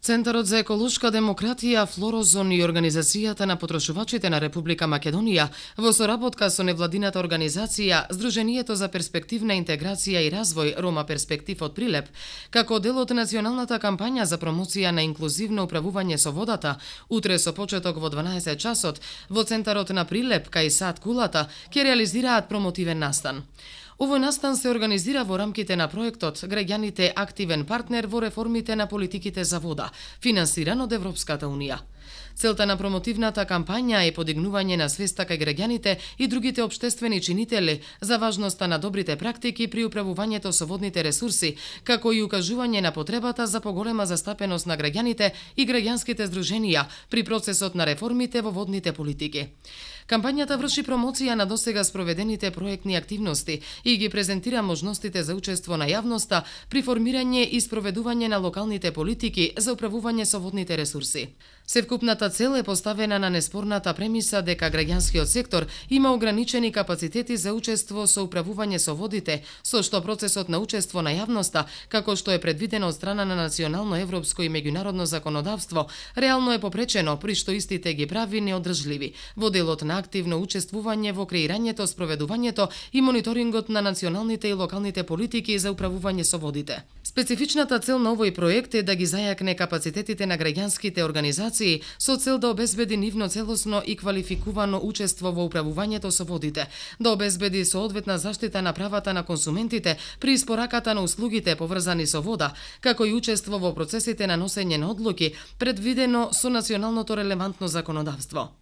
Центарот за еколошка демократија, Флорозон и Организацијата на потрошувачите на Република Македонија во соработка со невладината организација Сдруженијето за перспективна интеграција и развој Рома Перспектив од Прилеп, како дел од националната кампања за промоција на инклузивно управување со водата, утре со почеток во 12 часот во Центарот на Прилеп кај Сад Кулата ќе реализираат промотивен настан. Овој настан се организира во рамките на проектот Граѓаните активен партнер во реформите на политиките за вода, финансиран од Европската Унија. Целта на промотивната кампања е подигнување на свеста кај граѓаните и другите општествени чинители за важноста на добрите практики при управувањето со водните ресурси, како и укажување на потребата за поголема застапеност на граѓаните и граѓанските здруженија при процесот на реформите во водните политики. Кампањата врши промоција на досега спроведените проектни активности и ги презентира можностите за учество на јавноста при формирање и спроведување на локалните политики за управување со водните ресурси. Севкупната цел е поставена на неспорната премиса дека граѓанскиот сектор има ограничени капацитети за учество со управување со водите, со што процесот на учество на јавноста, како што е предвидено од страна на национално, европско и меѓународно законодавство, реално е попречено, при што истите ги прави неодржливи во делот на активно учествување во креирањето, спроведувањето и мониторингот на националните и локалните политики за управување со водите. Специфичната цел на овој проект е да ги зајакне капацитетите на граѓанските организации со цел да обезбеди нивно целосно и квалификувано учество во управувањето со водите, да обезбеди соодветна заштита на правата на консументите при испораката на услугите поврзани со вода, како и учество во процесите на носење на одлуки предвидено со националното релевантно законодавство.